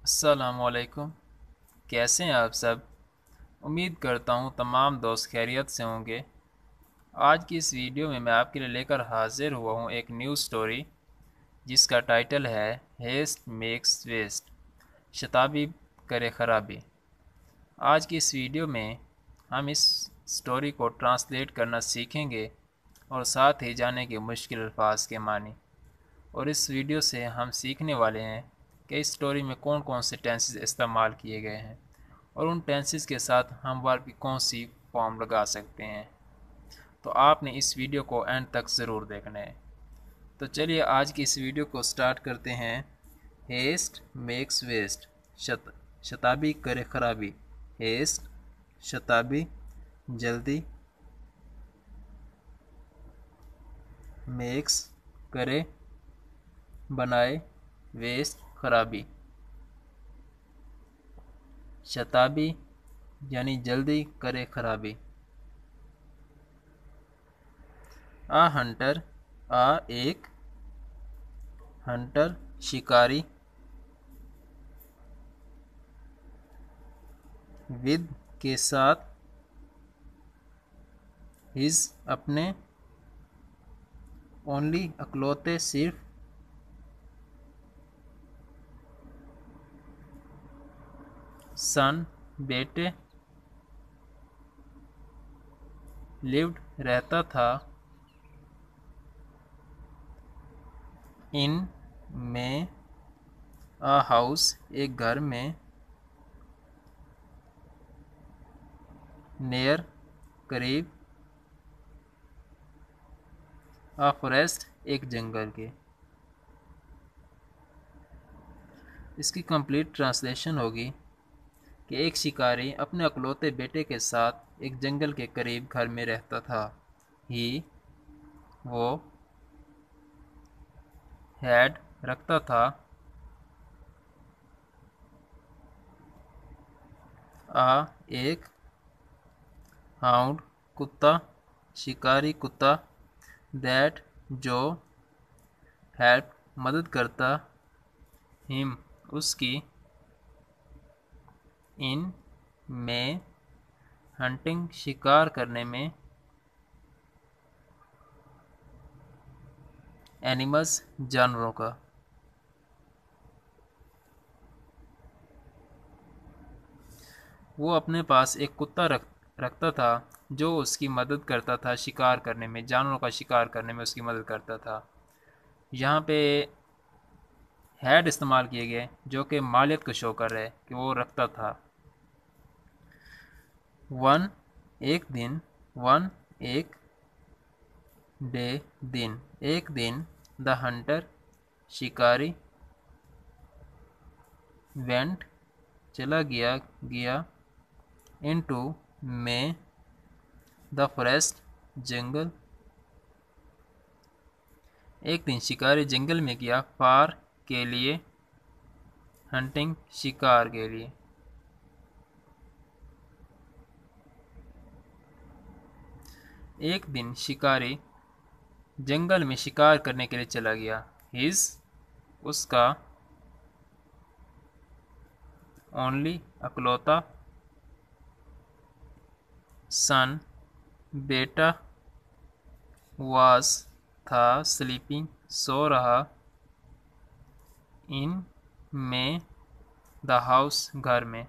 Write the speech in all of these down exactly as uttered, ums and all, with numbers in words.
अस्सलामुअलैकुम। कैसे हैं आप सब? उम्मीद करता हूँ तमाम दोस्त खैरियत से होंगे। आज की इस वीडियो में मैं आपके लिए लेकर हाजिर हुआ हूँ एक न्यू स्टोरी जिसका टाइटल है हेस्ट मेक्स वेस्ट, शताबी करे खराबी। आज की इस वीडियो में हम इस स्टोरी को ट्रांसलेट करना सीखेंगे और साथ ही जानेंगे मुश्किल अल्फाज के मानी। और इस वीडियो से हम सीखने वाले हैं कि इस स्टोरी में कौन कौन से टेंसेस इस्तेमाल किए गए हैं और उन टेंसेस के साथ हम वर्ब की कौन सी फॉर्म लगा सकते हैं। तो आपने इस वीडियो को एंड तक ज़रूर देखना है। तो चलिए आज की इस वीडियो को स्टार्ट करते हैं। हेस्ट मेक्स वेस्ट, शत शताबी करे खराबी। हेस्ट शताबी जल्दी, मेक्स करे बनाए, वेस्ट खराबी। शताबी यानी जल्दी करे खराबी। आ हंटर, आ एक हंटर शिकारी, विद के साथ, हिज अपने, ओनली अकलौते सिर्फ, सन बेटे, लिव्ड रहता था, इन में, आ हाउस एक घर में, नियर करीब, आ फॉरेस्ट एक जंगल के। इसकी कंप्लीट ट्रांसलेशन होगी कि एक शिकारी अपने अकलौते बेटे के साथ एक जंगल के करीब घर में रहता था। ही वो, हैड रखता था, आ एक, हाउंड कुत्ता शिकारी कुत्ता, दैट जो, हेल्प मदद करता, हिम उसकी, इन में, हंटिंग शिकार करने में, एनिमल्स जानवरों का। वो अपने पास एक कुत्ता रख रखता था जो उसकी मदद करता था शिकार करने में, जानवरों का शिकार करने में उसकी मदद करता था। यहाँ पे हैड इस्तेमाल किए गए जो कि मालियत को शो कर रहे हैं कि वो रखता था। वन एक दिन, वन एक, डे दिन एक दिन, द हंटर शिकारी, वेंट चला गया गया, इनटू में, द फॉरेस्ट जंगल। एक दिन शिकारी जंगल में गया, फार के लिए, हंटिंग शिकार के लिए। एक दिन शिकारी जंगल में शिकार करने के लिए चला गया। हिज उसका, ओनली अकलौता, सन बेटा, वाज था, स्लीपिंग सो रहा, इन में, द हाउस घर में।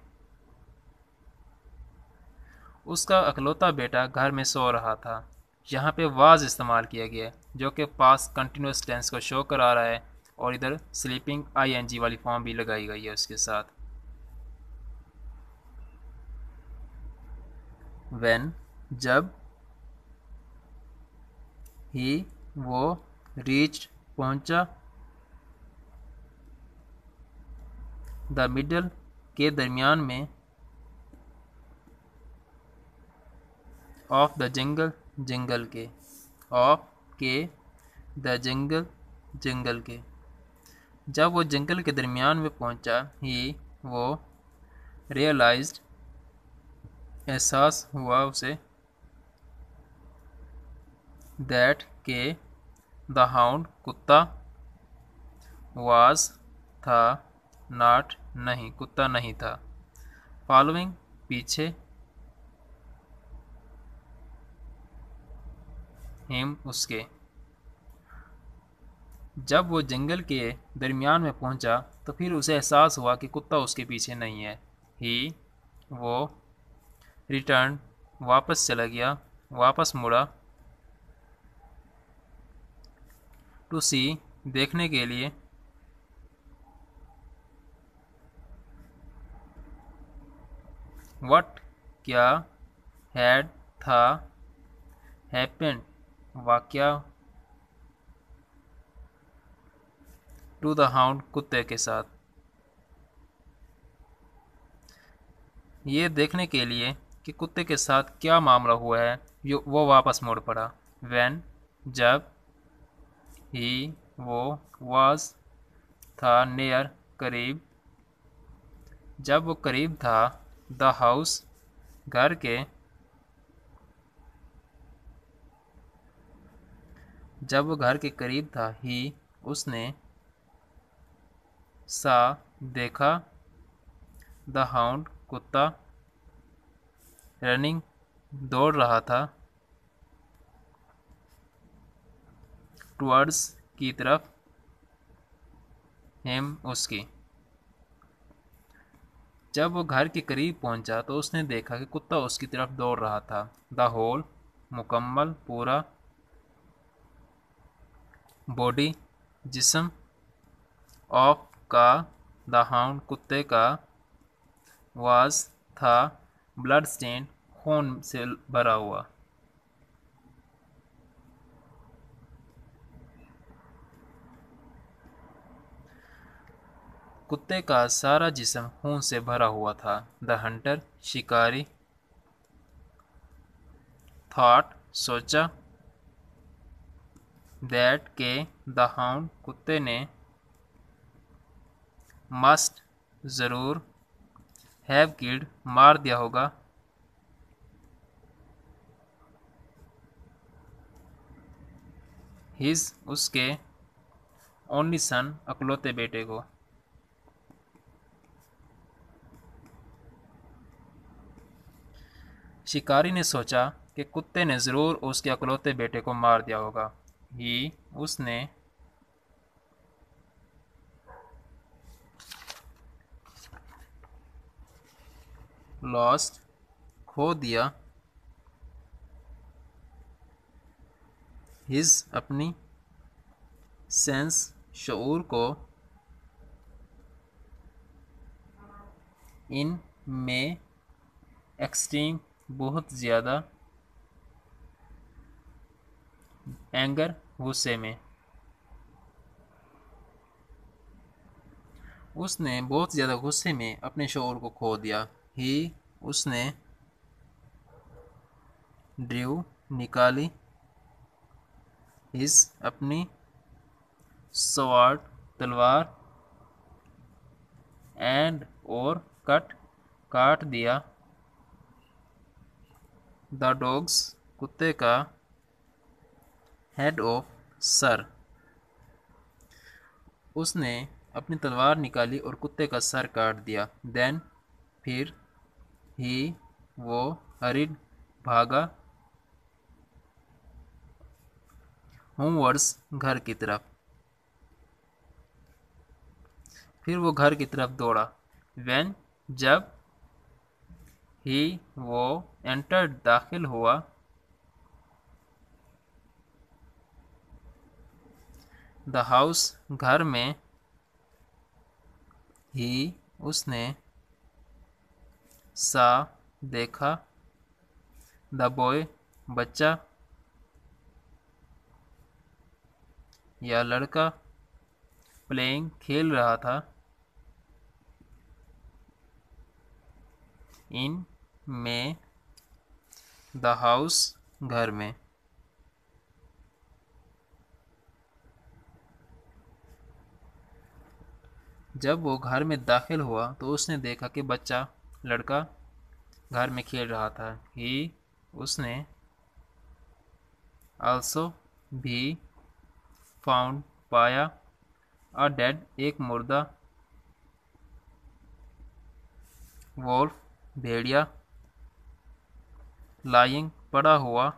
उसका अकलौता बेटा घर में सो रहा था। यहाँ पे वाज इस्तेमाल किया गया है जो कि पास्ट कंटिन्यूस टेंस को शो करा रहा है और इधर स्लीपिंग आईएनजी वाली फॉर्म भी लगाई गई है उसके साथ। व्हेन जब, ही वो, रीच्ड पहुंचा, द मिडल के दरमियान में, ऑफ द जंगल जंगल के, ऑफ के, द जंगल जंगल के। जब वो जंगल के दरमियान में पहुंचा, ही वो, रियलाइज्ड एहसास हुआ उसे, दैट के, द हाउंड कुत्ता, वाज था, नॉट नहीं, कुत्ता नहीं था। फॉलोइंग पीछे, हिम उसके। जब वो जंगल के दरमियान में पहुंचा तो फिर उसे एहसास हुआ कि कुत्ता उसके पीछे नहीं है। ही वो रिटर्न वापस चला गया, वापस मुड़ा। टू सी देखने के लिए। व्हाट क्या, हैड था, हैपेंड वाकया, टू द हाउंड कुत्ते के साथ। ये देखने के लिए कि कुत्ते के साथ क्या मामला हुआ है, यो वो वापस मुड़ पड़ा। वैन जब, ही वो, वाज था, नियर करीब, जब वो करीब था, द हाउस घर के, जब वो घर के करीब था, ही उसने, सा देखा, द हाउंड कुत्ता, रनिंग दौड़ रहा था, टुवर्ड्स की तरफ, हिम उसकी। जब वो घर के करीब पहुंचा तो उसने देखा कि कुत्ता उसकी तरफ दौड़ रहा था। द होल मुकम्मल, पूरा, बॉडी जिस्म, ऑफ का, द हाउंड कुत्ते का, वाज था, ब्लड स्टेन खून से भरा हुआ। कुत्ते का सारा जिस्म खून से भरा हुआ था। द हंटर शिकारी, थॉट सोचा, दैट के, द हाउंड कुत्ते ने, मस्ट जरूर, हैव किल्ड मार दिया होगा, हिज उसके, ओनली सन अकलौते बेटे को। शिकारी ने सोचा कि कुत्ते ने जरूर उसके अकलौते बेटे को मार दिया होगा। ही उसने, लॉस्ट खो दिया, हिज अपनी, सेंस शऊर को, इन में, एक्सट्रीम बहुत ज़्यादा, एंगर गुस्से में। उसने बहुत ज़्यादा गुस्से में अपने शऊर को खो दिया। ही उसने, ड्रू निकाली, हिज अपनी, स्वॉर्ड तलवार, एंड और, कट काट दिया, द डॉग्स कुत्ते का, हेड ऑफ सर। उसने अपनी तलवार निकाली और कुत्ते का सर काट दिया। देन फिर, ही वो, हरिड भागा, होमवर्ड्स घर की तरफ। फिर वो घर की तरफ दौड़ा। व्हेन जब, ही वो, एंटर्ड दाखिल हुआ, द हाउस घर में, ही उसने, सा देखा, द बॉय बच्चा या लड़का, प्लेइंग खेल रहा था, इन में, द हाउस घर में। जब वो घर में दाखिल हुआ तो उसने देखा कि बच्चा लड़का घर में खेल रहा था। ही उसने, आल्सो भी, फाउंड पाया, अ डेड एक मुर्दा, वोल्फ भेड़िया, लाइंग पड़ा हुआ,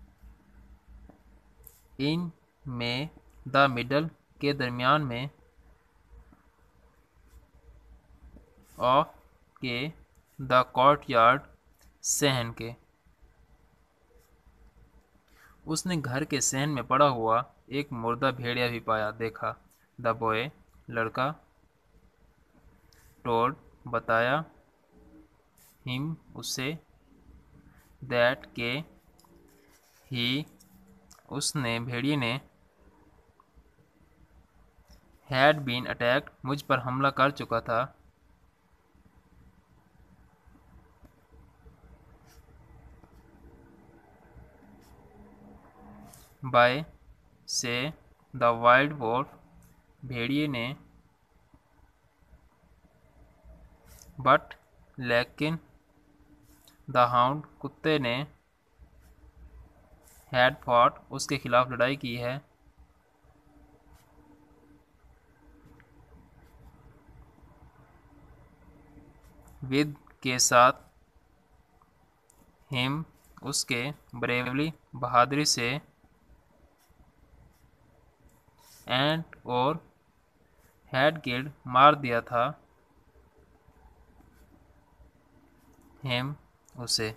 इन में द मिडल के दरमियान में, ऑफ के द कोर्टयार्ड सहन के। उसने घर के सहन में पड़ा हुआ एक मुर्दा भेड़िया भी पाया देखा। द बॉय लड़का, टोल्ड बताया, हिम उसे, दैट के ही उसने भेड़िए ने, हैड बीन अटैक्ड मुझ पर हमला कर चुका था, बाय से द वाइल्ड वोल्फ भेड़िए ने, बट लेकिन द हाउंड कुत्ते ने, हैड फॉट उसके खिलाफ लड़ाई की है, विद के साथ, हिम उसके, ब्रेवली बहादुरी से, एंड और हैड किल्ड मार दिया था, हिम उसे।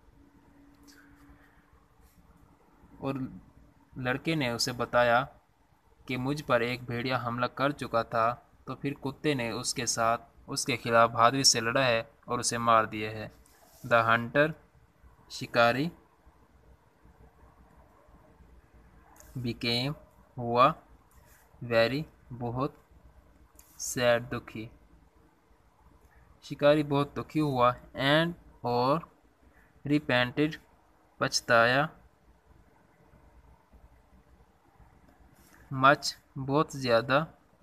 और लड़के ने उसे बताया कि मुझ पर एक भेड़िया हमला कर चुका था, तो फिर कुत्ते ने उसके साथ उसके खिलाफ बहादुरी से लड़ा है और उसे मार दिया है। द हंटर शिकारी, बिकेम हुआ, वेरी बहुत, सैड दुखी, शिकारी बहुत दुखी हुआ, एंड और रिपेंटेड पछताया, मच बहुत ज़्यादा,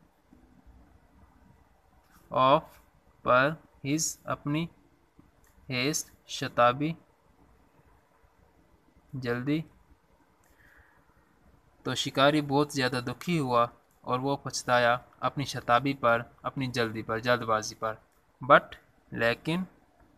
ऑफ पर हिज अपनी, हेस्ट शताबी जल्दी। तो शिकारी बहुत ज़्यादा दुखी हुआ और वो पछताया अपनी शताबी पर, अपनी जल्दी पर, जल्दबाजी पर। बट लेकिन,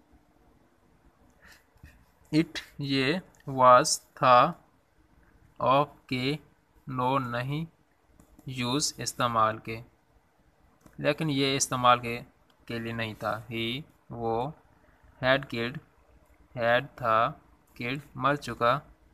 इट ये वाज था, ऑफ के नो नहीं, यूज़ इस्तेमाल के, लेकिन ये इस्तेमाल के के लिए नहीं था। ही वो, हैड किल्ड हैड था, किल्ड मर चुका,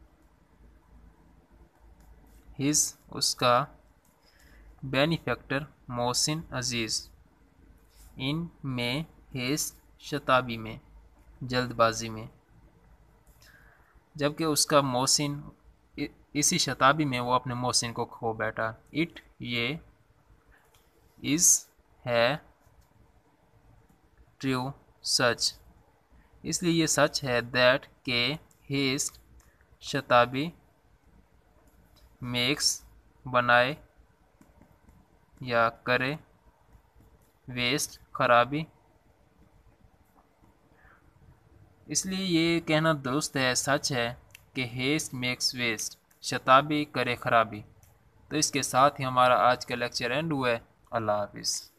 हिज उसका, बेनिफैक्टर मोहसिन अजीज़, इन में हेस्ट शताबी में, जल्दबाजी में, जबकि उसका मोहसिन इसी शताबी में वो अपने मोहसिन को खो बैठा। इट ये, इज़ है, ट्रू सच, इसलिए ये सच है, दैट के हेस्ट शताबी, मेक्स बनाए या करे, वेस्ट खराबी, इसलिए ये कहना दुरुस्त है, सच है कि हेस्ट मेक्स वेस्ट, शताबी करे खराबी। तो इसके साथ ही हमारा आज का लेक्चर एंड हुआ है। अल्लाह हाफिज़।